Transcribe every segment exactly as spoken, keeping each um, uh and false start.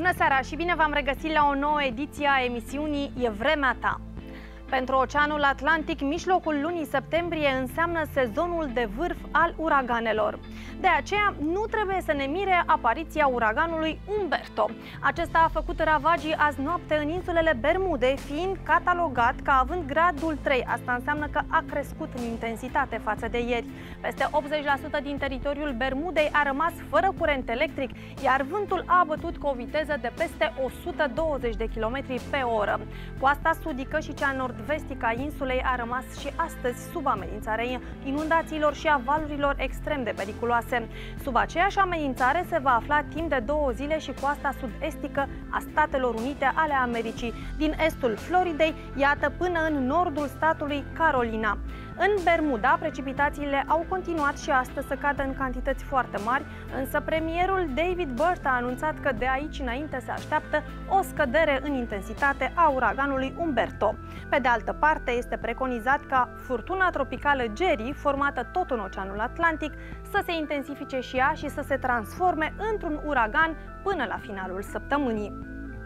Bună seara și bine v-am regăsit la o nouă ediție a emisiunii E vremea ta. Pentru Oceanul Atlantic, mijlocul lunii septembrie înseamnă sezonul de vârf al uraganelor. De aceea, nu trebuie să ne mire apariția uraganului Umberto. Acesta a făcut ravagii azi noapte în insulele Bermude, fiind catalogat ca având gradul trei. Asta înseamnă că a crescut în intensitate față de ieri. Peste optzeci la sută din teritoriul Bermudei a rămas fără curent electric, iar vântul a bătut cu o viteză de peste o sută douăzeci de kilometri pe oră. Coasta sudică și cea nord-vestică a insulei a rămas și astăzi sub amenințarea inundațiilor și a valurilor extrem de periculoase. Sub aceeași amenințare se va afla timp de două zile și coasta sud-estică a Statelor Unite ale Americii, din estul Floridei, iată până în nordul statului Carolina. În Bermuda, precipitațiile au continuat și astăzi să cadă în cantități foarte mari, însă premierul David Burt a anunțat că de aici înainte se așteaptă o scădere în intensitate a uraganului Umberto. Pe de altă parte, este preconizat ca furtuna tropicală Jerry, formată tot în Oceanul Atlantic, să se intensifice și ea și să se transforme într-un uragan până la finalul săptămânii.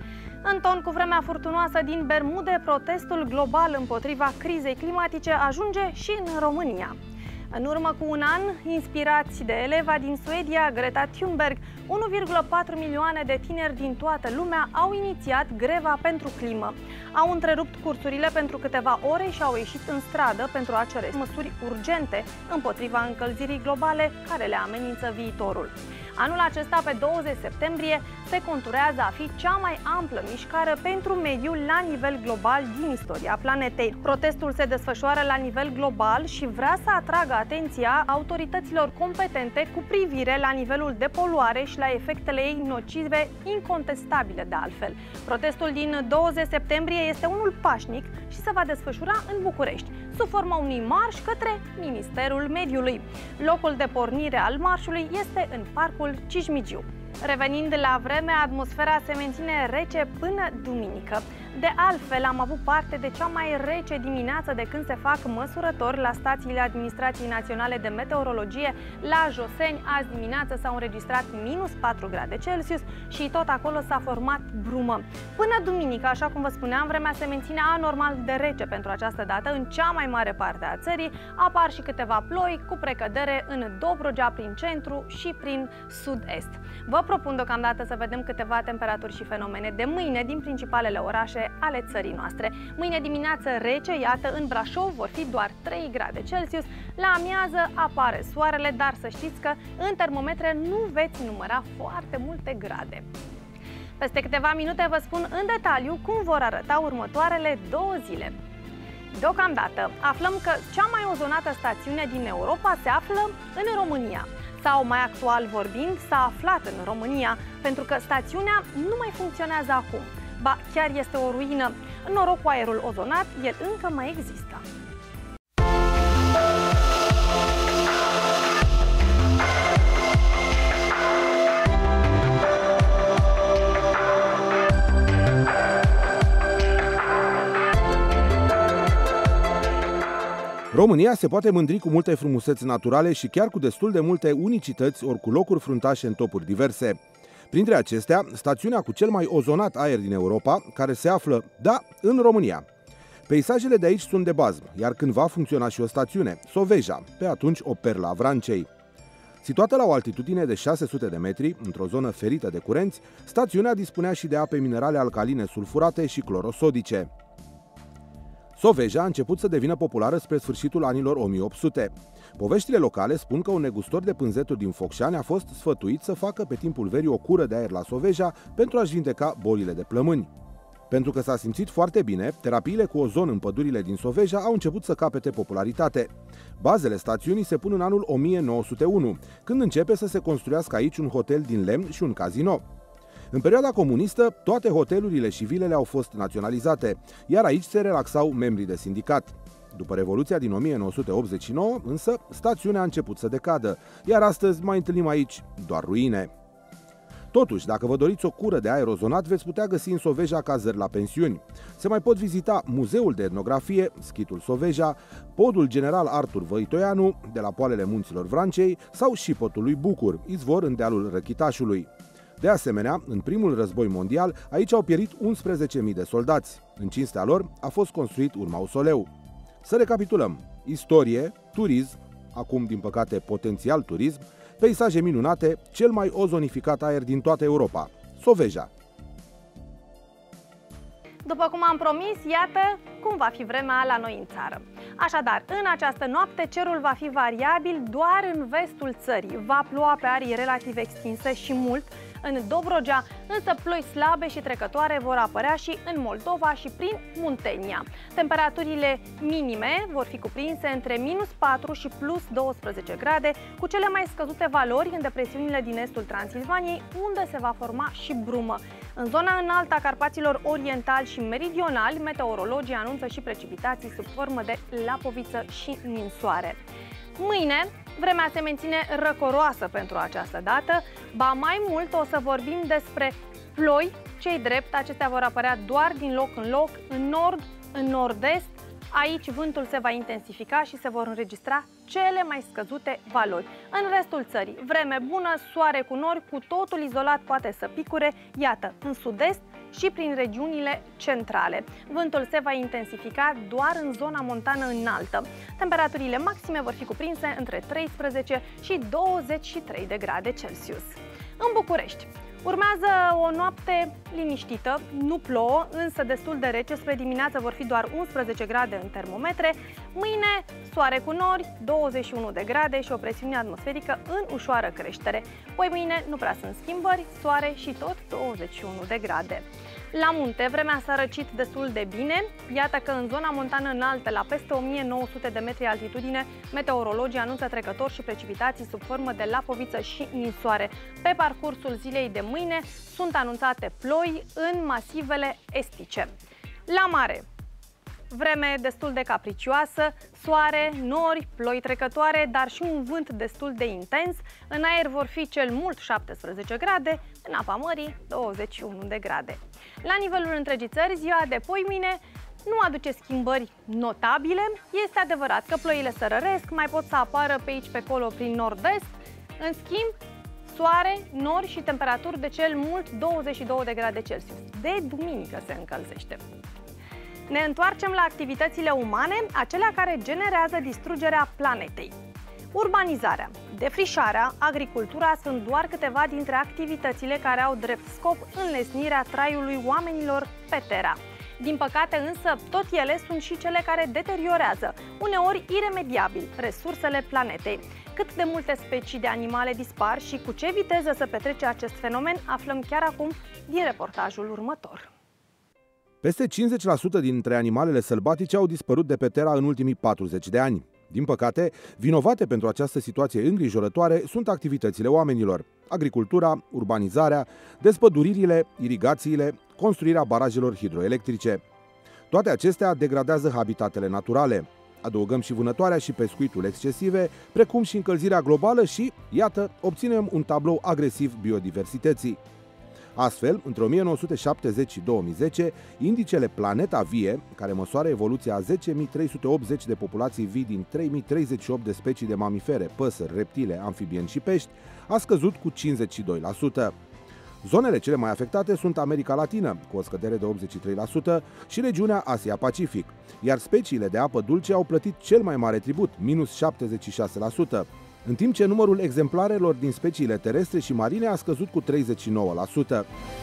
În ton cu vremea furtunoasă din Bermude, protestul global împotriva crizei climatice ajunge și în România. În urmă cu un an, inspirați de eleva din Suedia, Greta Thunberg, unu virgulă patru milioane de tineri din toată lumea au inițiat greva pentru climă. Au întrerupt cursurile pentru câteva ore și au ieșit în stradă pentru a cere măsuri urgente împotriva încălzirii globale care le amenință viitorul. Anul acesta, pe douăzeci septembrie, se conturează a fi cea mai amplă mișcare pentru mediu la nivel global din istoria planetei. Protestul se desfășoară la nivel global și vrea să atragă atenția autorităților competente cu privire la nivelul de poluare și la efectele ei nocive, incontestabile de altfel. Protestul din douăzeci septembrie este unul pașnic și se va desfășura în București, sub forma unui marș către Ministerul Mediului. Locul de pornire al marșului este în Parcul Cismigiu. Revenind la vreme, atmosfera se menține rece până duminică. De altfel, am avut parte de cea mai rece dimineață de când se fac măsurători la stațiile Administrației Naționale de Meteorologie. La Joseni, azi dimineață s-au înregistrat minus patru grade Celsius și tot acolo s-a format brumă. Până duminică, așa cum vă spuneam, vremea se menține anormal de rece pentru această dată în cea mai mare parte a țării. Apar și câteva ploi cu precădere în Dobrogea, prin centru și prin sud-est. Vă propun deocamdată să vedem câteva temperaturi și fenomene de mâine din principalele orașe ale țării noastre. Mâine dimineață rece, iată, în Brașov vor fi doar trei grade Celsius, la amiază apare soarele, dar să știți că în termometre nu veți număra foarte multe grade. Peste câteva minute vă spun în detaliu cum vor arăta următoarele două zile. Deocamdată aflăm că cea mai ozonată stațiune din Europa se află în România. Sau, mai actual vorbind, s-a aflat în România, pentru că stațiunea nu mai funcționează acum. Ba, chiar este o ruină. Noroc cu aerul ozonat, el încă mai există. România se poate mândri cu multe frumuseți naturale și chiar cu destul de multe unicități, ori cu locuri fruntașe în topuri diverse. Printre acestea, stațiunea cu cel mai ozonat aer din Europa, care se află, da, în România. Peisajele de aici sunt de bază, iar când va funcționa și o stațiune, Soveja, pe atunci o perlă a Vrancei. Situată la o altitudine de șase sute de metri, într-o zonă ferită de curenți, stațiunea dispunea și de ape minerale alcaline sulfurate și clorosodice. Soveja a început să devină populară spre sfârșitul anilor o mie opt sute. Poveștile locale spun că un negustor de pânzeturi din Focșani a fost sfătuit să facă pe timpul verii o cură de aer la Soveja pentru a-și vindeca bolile de plămâni. Pentru că s-a simțit foarte bine, terapiile cu ozon în pădurile din Soveja au început să capete popularitate. Bazele stațiunii se pun în anul o mie nouă sute unu, când începe să se construiască aici un hotel din lemn și un casino. În perioada comunistă, toate hotelurile și vilele au fost naționalizate, iar aici se relaxau membrii de sindicat. După Revoluția din o mie nouă sute optzeci și nouă, însă, stațiunea a început să decadă, iar astăzi mai întâlnim aici doar ruine. Totuși, dacă vă doriți o cură de aer ozonat, veți putea găsi în Soveja cazări la pensiuni. Se mai pot vizita Muzeul de Etnografie, Schitul Soveja, Podul General Artur Văitoianu, de la poalele munților Vrancei, sau Șipotul lui Bucur, izvor în dealul Răchitașului. De asemenea, în primul război mondial, aici au pierit unsprezece mii de soldați. În cinstea lor a fost construit un mausoleu. Să recapitulăm: istorie, turism, acum din păcate potențial turism, peisaje minunate, cel mai ozonificat aer din toată Europa, Soveja. După cum am promis, iată cum va fi vremea la noi în țară. Așadar, în această noapte cerul va fi variabil doar în vestul țării. Va ploua pe arii relativ extinse și mult în Dobrogea, însă ploi slabe și trecătoare vor apărea și în Moldova și prin Muntenia. Temperaturile minime vor fi cuprinse între minus patru și plus douăsprezece grade, cu cele mai scăzute valori în depresiunile din estul Transilvaniei, unde se va forma și brumă. În zona înaltă a Carpaților orientali și meridionali, meteorologii anunță și precipitații sub formă de lapoviță și ninsoare. Mâine, vremea se menține răcoroasă pentru această dată, ba mai mult o să vorbim despre ploi, cei drept, acestea vor apărea doar din loc în loc, în nord, în nord-est. Aici vântul se va intensifica și se vor înregistra cele mai scăzute valori. În restul țării, vreme bună, soare cu nori, cu totul izolat poate să picure, iată, în sud-est și prin regiunile centrale. Vântul se va intensifica doar în zona montană înaltă. Temperaturile maxime vor fi cuprinse între treisprezece și douăzeci și trei de grade Celsius. În București urmează o noapte liniștită, nu plouă, însă destul de rece, spre dimineață vor fi doar unsprezece grade în termometre. Mâine, soare cu nori, douăzeci și unu de grade și o presiune atmosferică în ușoară creștere. Poi mâine nu prea sunt schimbări, soare și tot douăzeci și unu de grade. La munte, vremea s-a răcit destul de bine. Iată că în zona montană înaltă, la peste o mie nouă sute de metri altitudine, meteorologii anunță trecători și precipitații sub formă de lapoviță și ninsoare. Pe parcursul zilei de mâine sunt anunțate ploi în masivele estice. La mare, vreme destul de capricioasă, soare, nori, ploi trecătoare, dar și un vânt destul de intens. În aer vor fi cel mult șaptesprezece grade, în apa mării douăzeci și unu de grade. La nivelul întregii țări, ziua de poimâine nu aduce schimbări notabile. Este adevărat că ploile sărăresc, mai pot să apară pe aici pe acolo prin nord-est. În schimb, soare, nori și temperaturi de cel mult douăzeci și două de grade Celsius. De duminică se încălzește. Ne întoarcem la activitățile umane, acelea care generează distrugerea planetei. Urbanizarea, defrișarea, agricultura sunt doar câteva dintre activitățile care au drept scop înlesnirea traiului oamenilor pe Terra. Din păcate însă, tot ele sunt și cele care deteriorează, uneori iremediabil, resursele planetei. Cât de multe specii de animale dispar și cu ce viteză se petrece acest fenomen, aflăm chiar acum din reportajul următor. Peste cincizeci la sută dintre animalele sălbatice au dispărut de pe Terra în ultimii patruzeci de ani. Din păcate, vinovate pentru această situație îngrijorătoare sunt activitățile oamenilor: agricultura, urbanizarea, despăduririle, irigațiile, construirea barajelor hidroelectrice. Toate acestea degradează habitatele naturale. Adăugăm și vânătoarea și pescuitul excesive, precum și încălzirea globală și, iată, obținem un tablou agresiv biodiversității. Astfel, între o mie nouă sute șaptezeci și două mii zece, indicele Planeta Vie, care măsoară evoluția a zece mii trei sute optzeci de populații vii din trei mii treizeci și opt de specii de mamifere, păsări, reptile, amfibieni și pești, a scăzut cu cincizeci și doi la sută. Zonele cele mai afectate sunt America Latină, cu o scădere de optzeci și trei la sută, și regiunea Asia-Pacific, iar speciile de apă dulce au plătit cel mai mare tribut, minus șaptezeci și șase la sută, în timp ce numărul exemplarelor din speciile terestre și marine a scăzut cu treizeci și nouă la sută.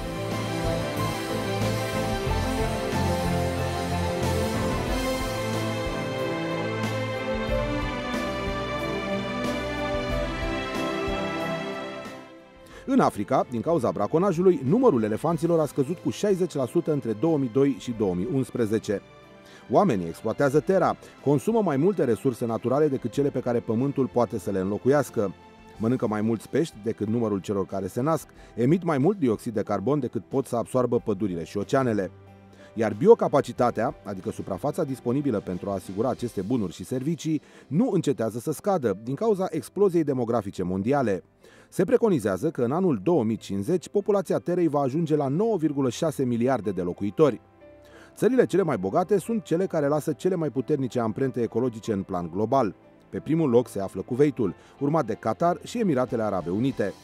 În Africa, din cauza braconajului, numărul elefanților a scăzut cu șaizeci la sută între două mii doi și două mii unsprezece. Oamenii exploatează Terra, consumă mai multe resurse naturale decât cele pe care Pământul poate să le înlocuiască. Mănâncă mai mulți pești decât numărul celor care se nasc, emit mai mult dioxid de carbon decât pot să absoarbă pădurile și oceanele. Iar biocapacitatea, adică suprafața disponibilă pentru a asigura aceste bunuri și servicii, nu încetează să scadă din cauza exploziei demografice mondiale. Se preconizează că în anul două mii cincizeci populația Terei va ajunge la nouă virgulă șase miliarde de locuitori. Țările cele mai bogate sunt cele care lasă cele mai puternice amprente ecologice în plan global. Pe primul loc se află Kuwaitul, urmat de Qatar și Emiratele Arabe Unite.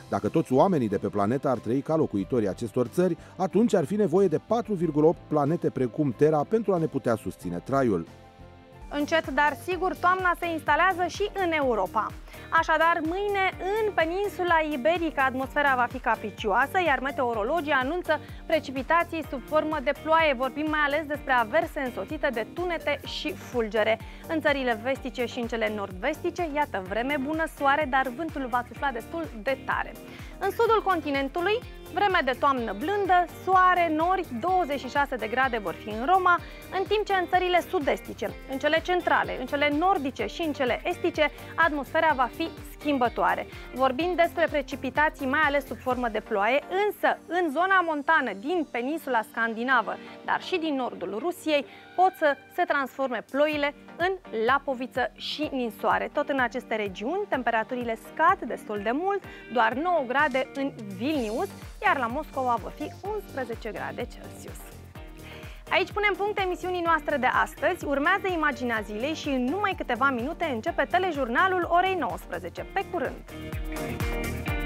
Dacă toți oamenii de pe planetă ar trăi ca locuitorii acestor țări, atunci ar fi nevoie de patru virgulă opt planete precum Terra pentru a ne putea susține traiul. Încet, dar sigur, toamna se instalează și în Europa. Așadar, mâine, în peninsula iberică, atmosfera va fi capricioasă, iar meteorologii anunță precipitații sub formă de ploaie. Vorbim mai ales despre averse însoțite de tunete și fulgere. În țările vestice și în cele nord-vestice, iată, vreme bună, soare, dar vântul va sufla destul de tare. În sudul continentului, vreme de toamnă blândă, soare, nori, douăzeci și șase de grade vor fi în Roma, în timp ce în țările sud-estice, în cele centrale, în cele nordice și în cele estice, atmosfera va fi schimbătoare. Vorbim despre precipitații mai ales sub formă de ploaie, însă în zona montană din peninsula scandinavă, dar și din nordul Rusiei, pot să se transforme ploile în lapoviță și ninsoare. Tot în aceste regiuni, temperaturile scad destul de mult, doar nouă grade în Vilnius, iar la Moscova vor fi unsprezece grade Celsius. Aici punem punct emisiunii noastre de astăzi. Urmează Imaginea Zilei și în numai câteva minute începe telejurnalul orei nouăsprezece. Pe curând!